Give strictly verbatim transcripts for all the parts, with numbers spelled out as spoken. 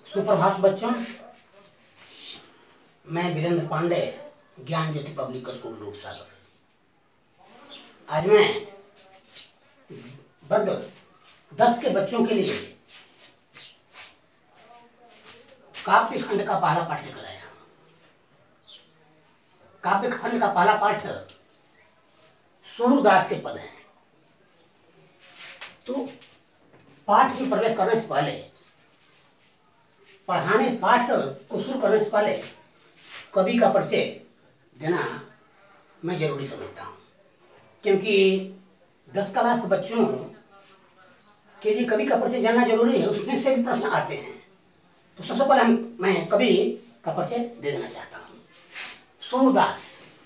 सुप्रभात बच्चों, मैं वीरेंद्र पांडे, ज्ञान ज्योति पब्लिक स्कूल रूपसागर। आज मैं वर्ग दस के बच्चों के लिए काव्य खंड का पहला पाठ लेकर आया हूं। काव्य खंड का पहला पाठ सूरदास के पद हैं। तो पाठ में प्रवेश करने से पहले, पढ़ाने पाठ को शुरू करने से पहले कवि का परिचय देना मैं जरूरी समझता हूँ, क्योंकि दस क्लास के बच्चों के लिए कवि का परिचय जानना जरूरी है। उसमें से भी प्रश्न आते हैं। तो सबसे पहले हम मैं कवि का परिचय दे देना चाहता हूँ। सूरदास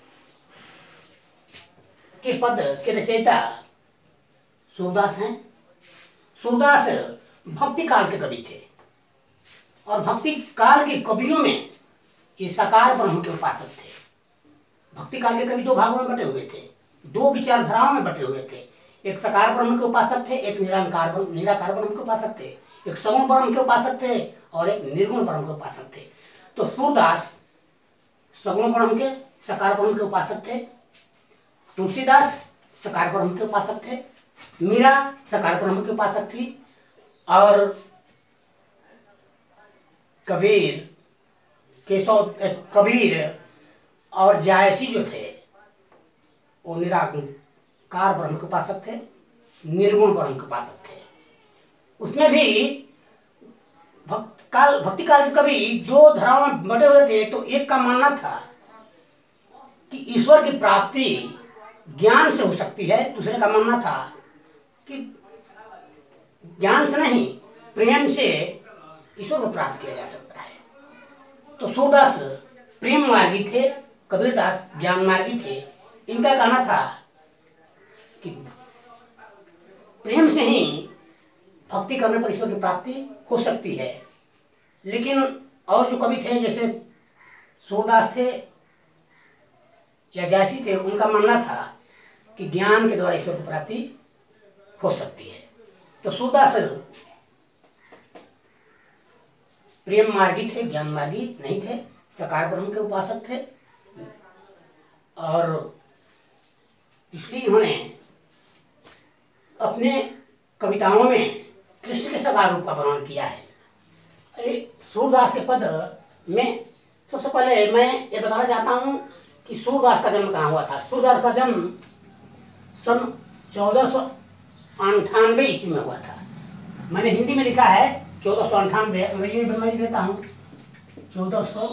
के पद के रचयिता सूरदास हैं। सूरदास भक्ति काल के कवि थे और भक्ति काल के कवियों में ये साकार ब्रह्म के उपासक थे। भक्ति काल के कवि दो भागों में बटे हुए थे, दो विचारधाराओं में बटे हुए थे। एक साकार ब्रह्म के उपासक थे, एक निराकार ब्रह्म निराकार ब्रह्म के उपासक थे। एक सगुण ब्रह्म के उपासक थे और एक निर्गुण ब्रह्म के उपासक थे। तो सूरदास सगुण ब्रह्म के साकार ब्रह्म के उपासक थे। तुलसीदास साकार ब्रह्म के उपासक थे। मीरा साकार ब्रह्म के उपासक थी। और कबीर केशव कबीर और जायसी जो थे वो निराकार ब्रह्म के उपासक थे, निर्गुण ब्रह्म के उपासक थे। उसमें भी भक्ति काल भक्ति काल के कवि दो धाराओं में बटे हुए थे। तो एक का मानना था कि ईश्वर की प्राप्ति ज्ञान से हो सकती है, दूसरे का मानना था कि ज्ञान से नहीं, प्रेम से ईश्वर को प्राप्त किया जा सकता है। तो सूरदास प्रेम मार्गी थे, कबीरदास ज्ञान मार्गी थे। इनका कहना था कि प्रेम से ही भक्ति करने पर ईश्वर की प्राप्ति हो सकती है। लेकिन और जो कवि थे, जैसे सूरदास थे या जायसी थे, उनका मानना था कि ज्ञान के द्वारा ईश्वर की प्राप्ति हो सकती है। तो सूरदास प्रेम मार्गी थे, ज्ञान मार्गी नहीं थे, साकार ब्रह्म के उपासक थे। और इसलिए इन्होंने अपने कविताओं में कृष्ण के साकार रूप का वर्णन किया है। अरे सूरदास के पद में सबसे पहले मैं ये बताना चाहता हूँ कि सूरदास का जन्म कहाँ हुआ था। सूरदास का जन्म सन चौदह सौ अंठानवे ईस्वी में हुआ था। मैंने हिंदी में लिखा है चौदह सौ अंठानवे, अंग्रेजी में मैं लिख देता हूँ चौदह सौ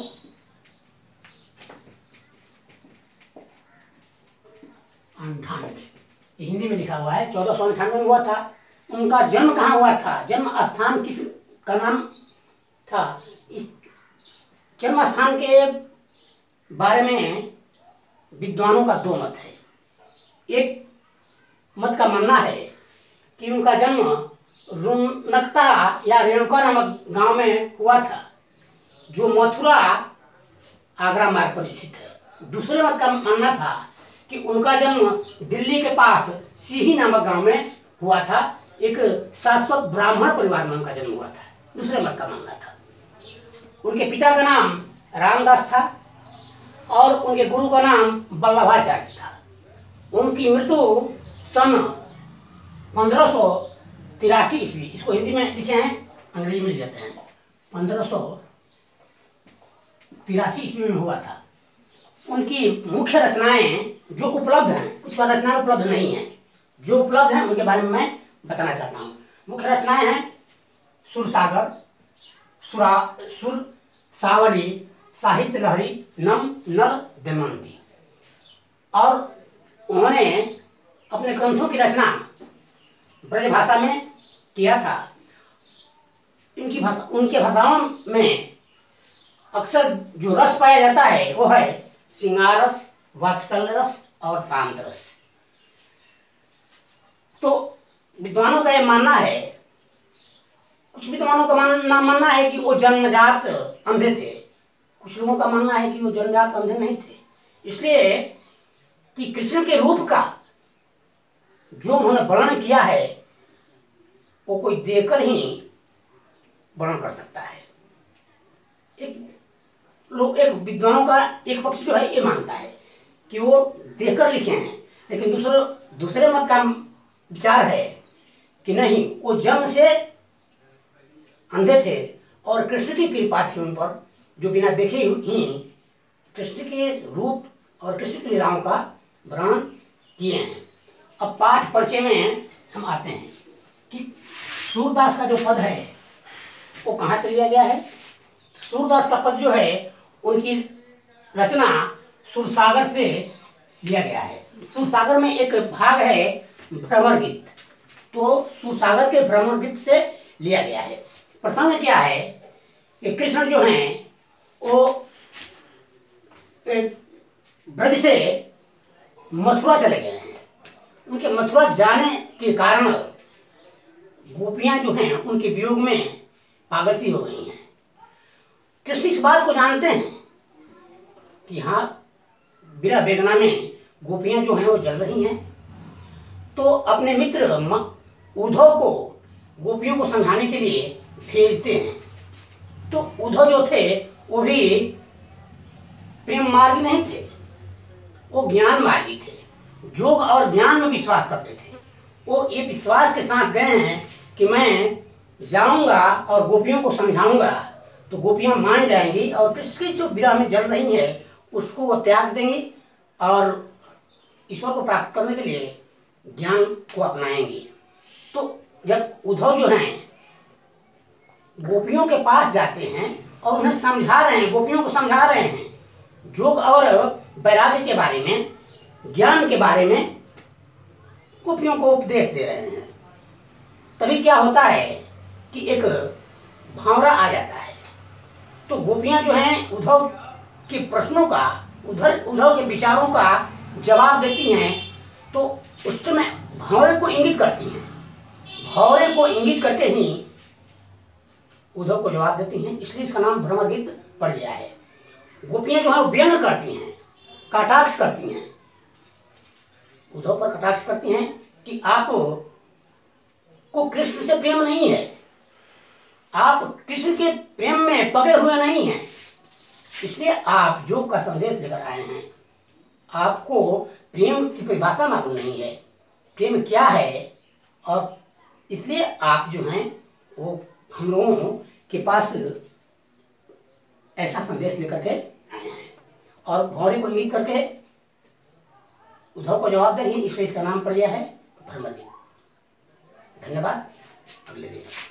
अंठानवे। हिंदी में लिखा हुआ है चौदह सौ अंठानवे में हुआ था। उनका जन्म कहाँ हुआ था, जन्म स्थान किस का नाम था, इस जन्म स्थान के बारे में विद्वानों का दो मत है। एक मत का मानना है कि उनका जन्म रुनकता या रेणुका नामक गांव में हुआ था, जो मथुरा आगरा मार्ग पर स्थित है। दूसरे मत का मानना था कि उनका जन्म दिल्ली के पास सीही नामक गांव में हुआ था। एक शाश्वत ब्राह्मण परिवार में उनका जन्म हुआ था। दूसरे मत का मानना था। उनके पिता का नाम रामदास था और उनके गुरु का नाम वल्लभाचार्य था। उनकी मृत्यु सन पंद्रह सौ तिरासी ईस्वी, इसको हिंदी में लिखे हैं, अंग्रेजी में लिख देते हैं, पंद्रह सौ तिरासी ईस्वी में हुआ था। उनकी मुख्य रचनाएं जो उपलब्ध हैं, कुछ रचनाएं उपलब्ध नहीं हैं, जो उपलब्ध हैं उनके बारे में मैं बताना चाहता हूँ। मुख्य रचनाएं हैं सुरसागर, सुरा सुर सावली, साहित्य लहरी, नम नल दमयंती। और उन्होंने अपने ग्रंथों की रचना ब्रज भाषा में किया था। इनकी भाषा उनके भाषाओं में अक्सर जो रस पाया जाता है वो है श्रृंगार रस, वात्सल्य रस और शांत रस। तो विद्वानों का यह मानना है, कुछ विद्वानों का मानना मानना है कि वो जन्मजात अंधे थे, कुछ लोगों का मानना है कि वो जन्मजात अंधे नहीं थे। इसलिए कि कृष्ण के रूप का जो उन्होंने वर्णन किया है वो कोई देखकर ही वर्णन कर सकता है। लोग, एक विद्वानों का एक पक्ष जो है ये मानता है कि वो देखकर लिखे हैं, लेकिन दूसरे दूसरे मत का विचार है कि नहीं, वो जन्म से अंधे थे और कृष्ण की कृपा थी उन पर, जो बिना देखे ही कृष्ण के रूप और कृष्ण की लीलाओं का वर्णन किए हैं। अब पाठ परिचय में हम आते हैं कि सूरदास का जो पद है वो कहाँ से लिया गया है। सूरदास का पद जो है उनकी रचना सुरसागर से लिया गया है। सुरसागर में एक भाग है भ्रमर गीत, तो सुरसागर के भ्रमर गीत से लिया गया है। प्रसंग क्या है कि कृष्ण जो हैं वो ब्रज से मथुरा चले गए हैं। उनके मथुरा जाने के कारण गोपियां जो हैं उनके वियोग में पागल सी हो गई हैं। कृष्ण इस बात को जानते हैं कि हाँ, बिना वेदना में गोपियां जो हैं वो जल रही हैं, तो अपने मित्र उद्धव को गोपियों को समझाने के लिए भेजते हैं। तो उद्धव जो थे वो भी प्रेम मार्गी नहीं थे, वो ज्ञान मार्गी थे, योग और ज्ञान में विश्वास करते थे। वो ये विश्वास के साथ गए हैं कि मैं जाऊंगा और गोपियों को समझाऊंगा तो गोपियां मान जाएंगी और कृष्ण की जो विरह में जल रही है उसको वो त्याग देंगी और ईश्वर को प्राप्त करने के लिए ज्ञान को अपनाएंगी। तो जब उद्धव जो हैं गोपियों के पास जाते हैं और उन्हें समझा रहे हैं, गोपियों को समझा रहे हैं योग और वैराग्य के बारे में, ज्ञान के बारे में गोपियों को उपदेश दे रहे हैं, तभी क्या होता है कि एक भावरा आ जाता है। तो गोपियां जो हैं उद्धव के प्रश्नों का, उधर उद्धव के विचारों का जवाब देती हैं, तो उस समय भावरे को इंगित करती हैं, भावरे को इंगित करके ही उद्धव को जवाब देती हैं, इसलिए इसका नाम भ्रमर गीत पड़ गया है। गोपियां जो है वो व्यंग करती हैं, कटाक्ष करती हैं, उद्धव पर कटाक्ष करती हैं कि आप को कृष्ण से प्रेम नहीं है, आप कृष्ण के प्रेम में पगे हुए नहीं हैं, इसलिए आप योग का संदेश लेकर आए हैं। आपको प्रेम की परिभाषा मालूम नहीं है, प्रेम क्या है, और इसलिए आप जो हैं वो हम लोगों के पास ऐसा संदेश लेकर के आए हैं। और भौरे को इंगित करके उद्धव को जवाब दे रही है, इसलिए इसका नाम पड़ गया है भ्रमर गीत। धन्यवाद। अगले दिन।